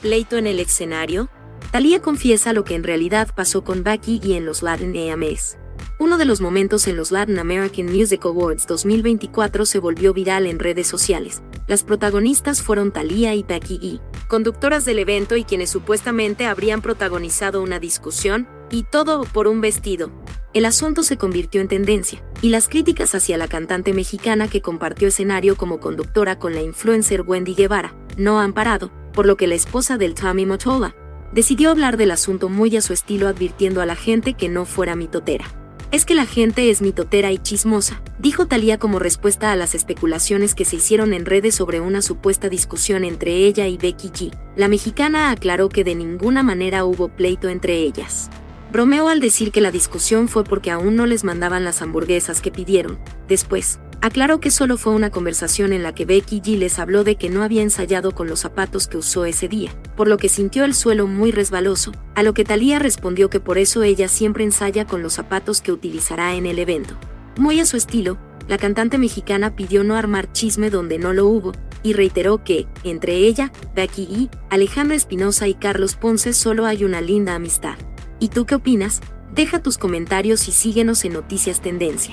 pleito en el escenario? Thalía confiesa lo que en realidad pasó con Becky G en los Latin AMAs. Uno de los momentos en los Latin American Music Awards 2024 se volvió viral en redes sociales. Las protagonistas fueron Thalía y Becky G, conductoras del evento y quienes supuestamente habrían protagonizado una discusión, y todo por un vestido. El asunto se convirtió en tendencia, y las críticas hacia la cantante mexicana que compartió escenario como conductora con la influencer Wendy Guevara no han parado, por lo que la esposa del Tommy Mottola decidió hablar del asunto muy a su estilo, advirtiendo a la gente que no fuera mitotera. Es que la gente es mitotera y chismosa, dijo Thalía como respuesta a las especulaciones que se hicieron en redes sobre una supuesta discusión entre ella y Becky G. La mexicana aclaró que de ninguna manera hubo pleito entre ellas. Bromeó al decir que la discusión fue porque aún no les mandaban las hamburguesas que pidieron. Después, aclaró que solo fue una conversación en la que Becky G les habló de que no había ensayado con los zapatos que usó ese día, por lo que sintió el suelo muy resbaloso, a lo que Thalía respondió que por eso ella siempre ensaya con los zapatos que utilizará en el evento. Muy a su estilo, la cantante mexicana pidió no armar chisme donde no lo hubo, y reiteró que, entre ella, Becky G, Alejandra Espinosa y Carlos Ponce solo hay una linda amistad. ¿Y tú qué opinas? Deja tus comentarios y síguenos en Noticias Tendencia.